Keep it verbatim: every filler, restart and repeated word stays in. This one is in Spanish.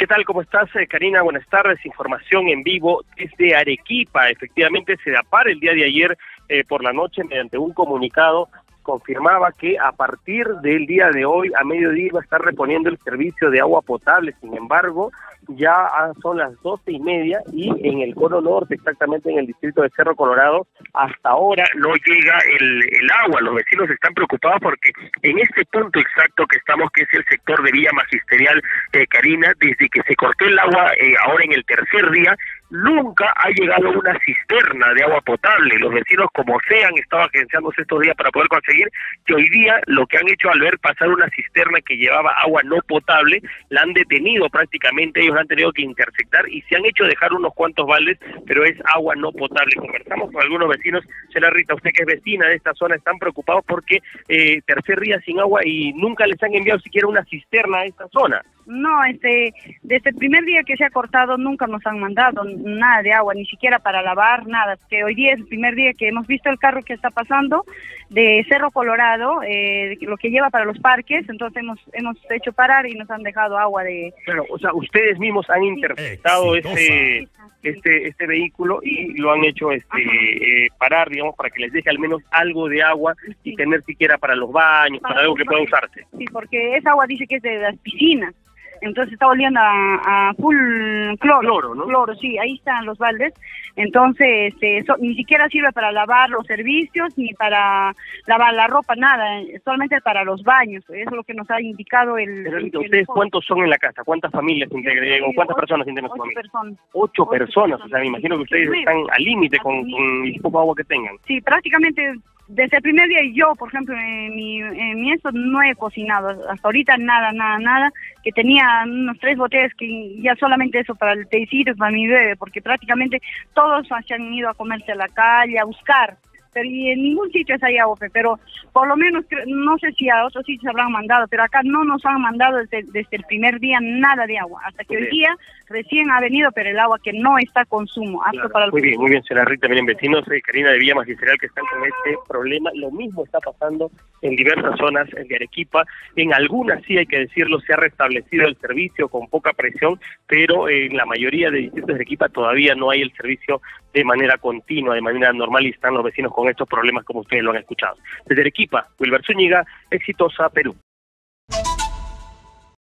¿Qué tal? ¿Cómo estás, eh, Karina? Buenas tardes. Información en vivo desde Arequipa. Efectivamente, Sedapar el día de ayer eh, por la noche, mediante un comunicado, confirmaba que a partir del día de hoy, a mediodía, iba a estar reponiendo el servicio de agua potable. Sin embargo, ya son las doce y media y en el cono norte, exactamente en el distrito de Cerro Colorado, hasta ahora no llega el, el agua. Los vecinos están preocupados porque en este punto exacto que estamos, que es el sector de Villa Magisterial, eh, Karina, desde que se cortó el agua, eh, ahora en el tercer día, nunca ha llegado una cisterna de agua potable. Los vecinos, como sean, estaban agenciándose estos días para poder conseguir, que hoy día lo que han hecho al ver pasar una cisterna que llevaba agua no potable, la han detenido prácticamente, ellos han tenido que interceptar y se han hecho dejar unos cuantos baldes, pero es agua no potable. Conversamos con algunos vecinos. Señora Rita, usted que es vecina de esta zona, están preocupados porque eh, tercer día sin agua y nunca les han enviado siquiera una cisterna a esta zona. No, este, desde el primer día que se ha cortado nunca nos han mandado nada de agua, ni siquiera para lavar, nada, que hoy día es el primer día que hemos visto el carro que está pasando de Cerro Colorado, eh, lo que lleva para los parques, entonces hemos hemos hecho parar y nos han dejado agua de... Claro, o sea, ustedes mismos han interceptado ese, este este vehículo y lo han hecho este eh, parar, digamos, para que les deje al menos algo de agua y sí, tener siquiera para los baños, para, para algo que pueda usarse. Sí, porque esa agua dice que es de las piscinas. Entonces está oliendo a, a full cloro, cloro, ¿no? Cloro, sí, ahí están los baldes. Entonces, este, eso, ni siquiera sirve para lavar los servicios, ni para lavar la ropa, nada, solamente para los baños. Eso es lo que nos ha indicado el... Pero, el ¿ustedes el cuántos son en la casa? ¿Cuántas familias integran? ¿O cuántas personas integran su familia? Personas. Ocho, Ocho personas, personas. o sea, me imagino que ustedes Sí, están al límite con, con el poco agua que tengan. Sí, prácticamente... Desde el primer día yo, por ejemplo, en mi, en mi eso no he cocinado, hasta ahorita nada, nada, nada, que tenía unos tres botellas que ya solamente eso para el tecito, para mi bebé, porque prácticamente todos se han ido a comerse a la calle, a buscar, pero y en ningún sitio hay agua, pero por lo menos, no sé si a otros sitios habrán mandado, pero acá no nos han mandado desde, desde el primer día nada de agua, hasta que hoy día recién ha venido, pero el agua que no está a consumo, apto claro, para el muy bien, muy bien, señora Rita. Miren, vecinos, eh, Karina, de Villa Magisterial, que están con este problema. Lo mismo está pasando en diversas zonas de Arequipa. En algunas, sí hay que decirlo, se ha restablecido el servicio con poca presión, pero en la mayoría de distritos de Arequipa todavía no hay el servicio de manera continua, de manera normal, y están los vecinos con estos problemas como ustedes lo han escuchado. Desde Arequipa, Wilber Zúñiga, Exitosa, Perú.